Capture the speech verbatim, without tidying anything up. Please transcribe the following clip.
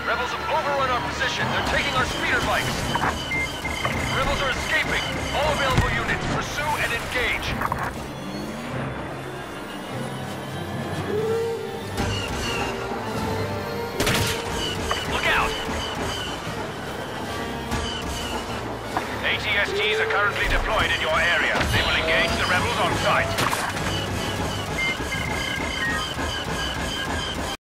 Rebels have overrun our position. They're taking our speeder bikes. Rebels are escaping. All available units, pursue and engage. Look out! A T S Ts are currently deployed in your area. They will engage the rebels on sight.